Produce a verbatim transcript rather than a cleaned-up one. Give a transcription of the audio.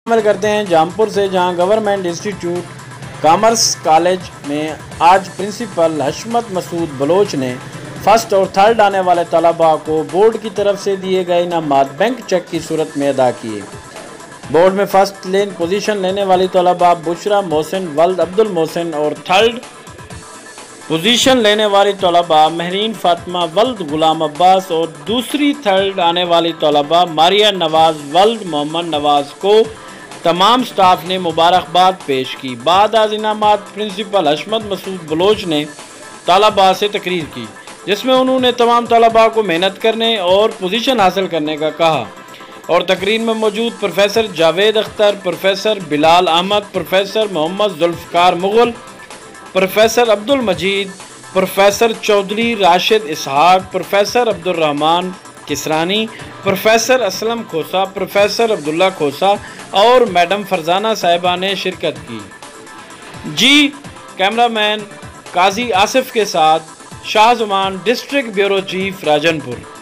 عمل کرتے ہیں جامپور سے، جہاں گورنمنٹ انسٹیٹیوٹ کامرس کالج میں آج پرنسپل حشمت مسعود بلوچ نے فرسٹ اور تھرڈ آنے والے طلباء کو بورڈ کی طرف سے دیے گئے انعامات بینک چیک کی صورت میں ادا کیے۔ بورڈ میں فرسٹ لین پوزیشن لینے والی طلباء بشرا محسن ولد عبد المحسن اور تھرڈ پوزیشن لینے والی طلباء مہرین فاطمہ ولد غلام عباس اور دوسری تھرڈ آنے والی طلباء ماریہ نواز ولد محمد نواز کو تمام سٹاف نے مبارکباد پیش کی۔ بعد از انعامات پرنسپل حشمت مسعود بلوچ نے طلباء سے تقریر کی، جس میں انہوں نے تمام طلباء کو محنت کرنے اور پوزیشن حاصل کرنے کا کہا، اور تقریر میں موجود professor Javed Akhtar, professor Bilal Ahmed, professor Muhammad Zulfiqar Mughal, professor Abdul Majeed, professor Chaudhry Rashid Ishaq, professor Abdul Rehman Kasrani, professor Aslam Khosa, professor Abdullah Khosa اور میڈم فرزانہ صاحبہ نے شرکت کی۔ جی کیمرہ مین قاضی آصف کے ساتھ شاہ زمان، ڈسٹرکٹ بیورو چیف، راجن پور۔